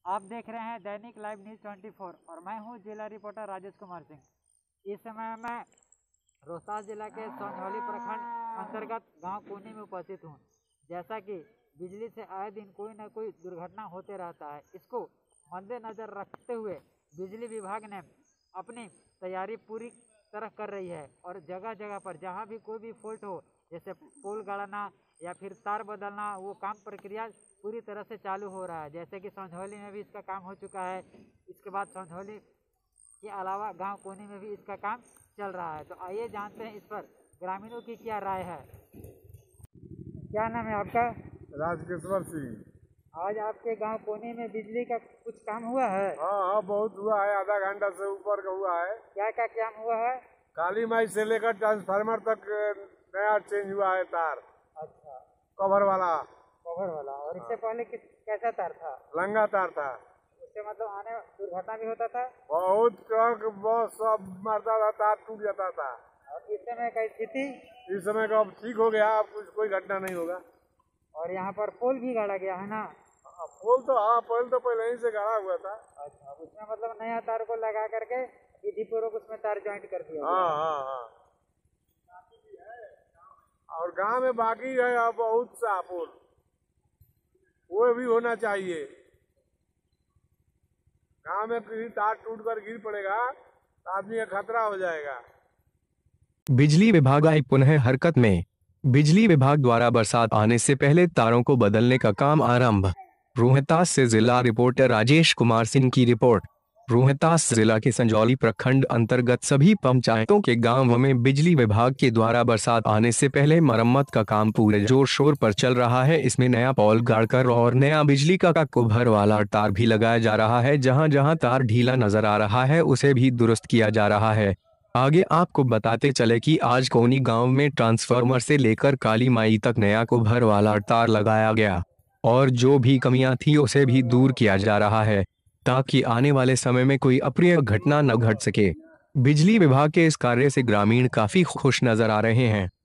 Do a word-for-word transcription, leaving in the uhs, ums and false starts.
आप देख रहे हैं दैनिक लाइव न्यूज चौबीस और मैं हूं जिला रिपोर्टर राजेश कुमार सिंह। इस समय मैं रोहतास जिला के सोनहौली प्रखंड अंतर्गत गांव कोनी में उपस्थित हूं। जैसा कि बिजली से आए दिन कोई न कोई दुर्घटना होते रहता है, इसको मद्देनजर रखते हुए बिजली विभाग ने अपनी तैयारी पूरी तरह कर रही है और जगह जगह पर जहां भी कोई भी फॉल्ट हो, जैसे पोल गाड़ना या फिर तार बदलना, वो काम प्रक्रिया पूरी तरह से चालू हो रहा है। जैसे कि सोनहौली में भी इसका काम हो चुका है। इसके बाद सोनहौली के अलावा गांव कोनी में भी इसका काम चल रहा है। तो आइए जानते हैं इस पर ग्रामीणों की क्या राय है। क्या नाम है आपका? राजकेश्वर सिंह। आज आपके गांव कोनी में बिजली का कुछ काम हुआ है? हाँ हाँ बहुत हुआ है, आधा घंटा से ऊपर का हुआ है। क्या क्या काम हुआ है? काली माई से लेकर ट्रांसफार्मर तक नया चेंज हुआ है तार। अच्छा, कवर वाला कवर वाला। और इससे पहले किस कैसा तार था? लंगा तार था। उससे मतलब आने दुर्घटना भी होता था? बहुत ट्रक बस सब मारता था, तार टूट जाता था। और इस समय का स्थिति? इस समय का अब ठीक हो गया, अब कुछ कोई घटना नहीं होगा। और यहाँ पर पोल भी गाड़ा गया है ना? पोल तो हाँ पोल तो पहले ही से गाड़ा हुआ था। अच्छा, उसमें मतलब नया तार को लगा करके विधि पूर्वक उसमें तार ज्वाइंट कर दिया? हाँ हाँ हाँ। और गांव में बाकी है अब बहुत सा पोल, वो भी होना चाहिए। गांव में किसी तार टूट कर गिर पड़ेगा तो आदमी का खतरा हो जाएगा। बिजली विभाग आई पुनः हरकत में। बिजली विभाग द्वारा बरसात आने से पहले तारों को बदलने का काम आरंभ। रोहतास से जिला रिपोर्टर राजेश कुमार सिंह की रिपोर्ट। रोहतास जिला के संजौली प्रखंड अंतर्गत सभी पंचायतों के गांवों में बिजली विभाग के द्वारा बरसात आने से पहले मरम्मत का काम पूरे जोर शोर पर चल रहा है। इसमें नया पोल गाड़कर और नया बिजली का कुभर वाला तार भी लगाया जा रहा है। जहां जहां तार ढीला नजर आ रहा है उसे भी दुरुस्त किया जा रहा है। आगे आपको बताते चले कि आज कोनी गांव में ट्रांसफार्मर से लेकर काली माई तक नया कुभर वाला तार लगाया गया और जो भी कमियां थी उसे भी दूर किया जा रहा है ताकि आने वाले समय में कोई अप्रिय घटना न घट सके। बिजली विभाग के इस कार्य से ग्रामीण काफी खुश नजर आ रहे हैं।